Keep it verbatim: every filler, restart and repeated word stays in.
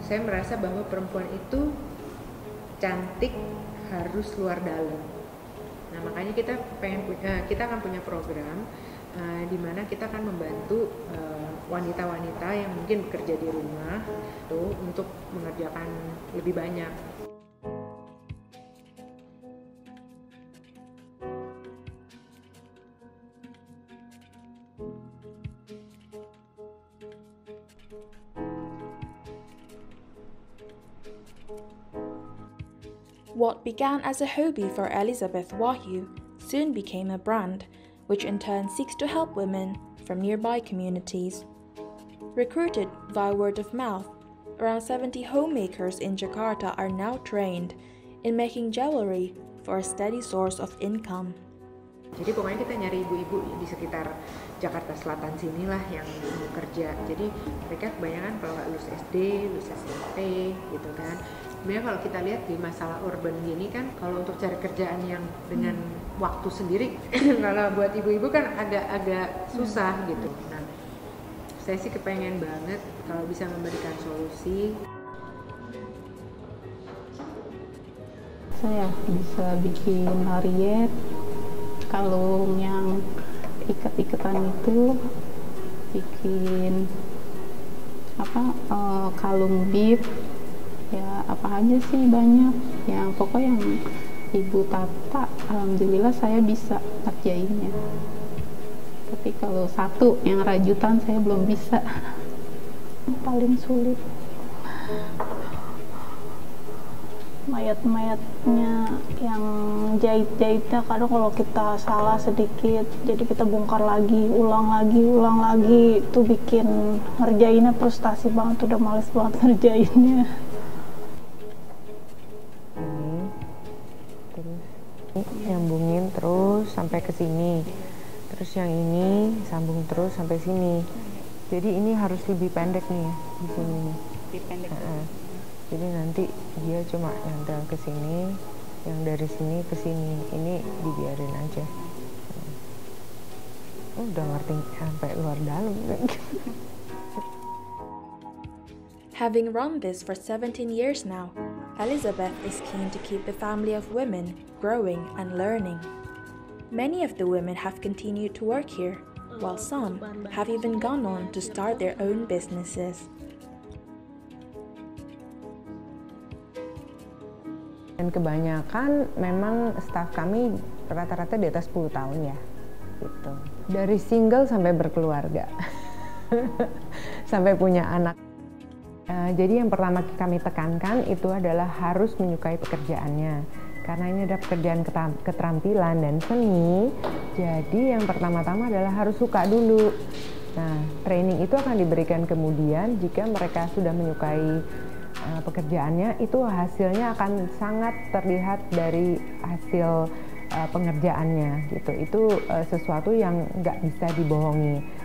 Saya merasa bahwa perempuan itu cantik harus luar dalam. Nah, makanya kita pengen punya, kita akan punya program uh, di mana kita akan membantu uh, wanita-wanita yang mungkin bekerja di rumah tuh untuk mengerjakan lebih banyak. What began as a hobby for Elizabeth Wahyu soon became a brand, which in turn seeks to help women from nearby communities. Recruited via word of mouth, around seventy homemakers in Jakarta are now trained in making jewelry for a steady source of income. Jadi pokoknya kita nyari ibu-ibu di sekitar Jakarta Selatan sinilah yang mau kerja. Jadi mereka kebanyakan kalau nggak lulus S D, lulus S M P gitu kan. Sebenarnya kalau kita lihat di masalah urban gini kan, kalau untuk cari kerjaan yang dengan hmm. waktu sendiri, kalau buat ibu-ibu kan agak-agak susah hmm. gitu. Nah, saya sih kepengen banget kalau bisa memberikan solusi. Saya bisa bikin lariet, kalung yang ikat-ikatan itu, bikin apa uh, kalung bib, ya apa aja sih banyak. Yang pokoknya yang Ibu Tata, alhamdulillah saya bisa ngerjainnya. Tapi kalau satu yang rajutan saya belum bisa. Paling sulit mayat-mayatnya yang jahit-jahitnya, kadang kalau kita salah sedikit jadi kita bongkar lagi, ulang lagi, ulang lagi, itu bikin ngerjainnya frustasi banget, udah males banget ngerjainnya. Ini terus nyambungin terus sampai ke sini, terus yang ini sambung terus sampai sini, jadi ini harus lebih pendek nih di sini. Lebih pendek. Uh-uh. Jadi nanti dia cuma nyantel ke sini, yang dari sini ke sini, ini dibiarin aja. Oh, udah ngerti sampai luar dalam. Having run this for seventeen years now, Elizabeth is keen to keep the family of women growing and learning. Many of the women have continued to work here, while some have even gone on to start their own businesses. Dan kebanyakan memang staf kami rata-rata di atas sepuluh tahun ya, gitu. Dari single sampai berkeluarga, sampai punya anak. Uh, jadi yang pertama kami tekankan itu adalah harus menyukai pekerjaannya, karena ini adalah pekerjaan keterampilan dan seni. Jadi yang pertama-tama adalah harus suka dulu. Nah, training itu akan diberikan kemudian jika mereka sudah menyukai Uh, pekerjaannya, itu hasilnya akan sangat terlihat dari hasil uh, pengerjaannya gitu. Itu uh, sesuatu yang nggak bisa dibohongi.